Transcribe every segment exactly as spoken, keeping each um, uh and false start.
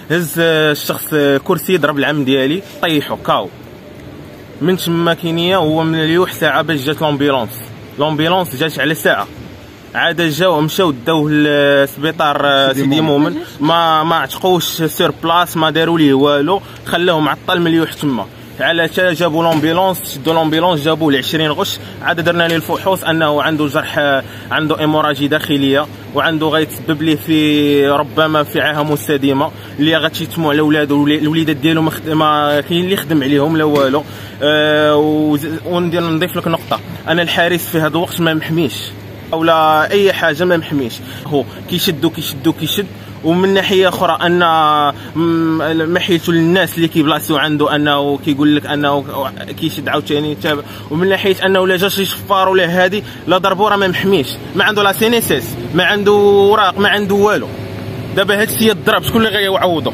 هز الشخص كرسي ضرب العم ديالي طيحو كاو. من تما كينيا هو من اليوح ساعه باش جات لومبيلونس. لومبيلونس جات على ساعه عاد جاو مشاو داوه للسبيطار سيدي مومن. ما ما عتقوش سور بلاص ما داروا ليه والو خلاوه معطل من اليوح تما. على تا جابوا لومبيلونس شدوا لومبيلونس جابوه ل عشرين غش. عاد درنا ليه الفحوص انه عنده جرح عنده ايموراجي داخليه وعنده غيتسبب ليه في ربما في عاهه مستديمه اللي غتشتموا على ولادو. الوليدات ديالو ما كاين اللي خدم عليهم لا والو. أه وندير نضيف لك نقطه انا الحارس في هذا الوقت ما محميش اولا اي حاجه ما محميش. هو كيشدو كيشدو كيشد. ومن ناحيه اخرى ان محيته للناس اللي كيبلاصيو عنده انه كيقول لك انه كيشد عاوتاني يتابع. ومن ناحيه انه لا جا شي شفار ولا هادي لا ضربو راه ما محميش ما عنده لا سينيسيس ما عنده اوراق ما عنده والو. دابا هادشي الضرب شكون اللي غيعوضو؟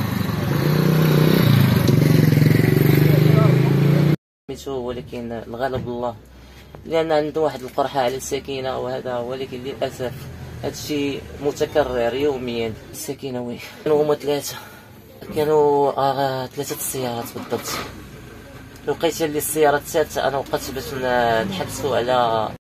ولكن الغالب الله لان عنده واحد القرحه على السكينه وهذا. ولكن للاسف هذا الشيء متكرر يوميا. السكينه وين كانوا هما ثلاثه كانوا آه ثلاثه السيارات بالضبط. لقيت اللي السياره الثالثه انا وقفت باش نحبسوا على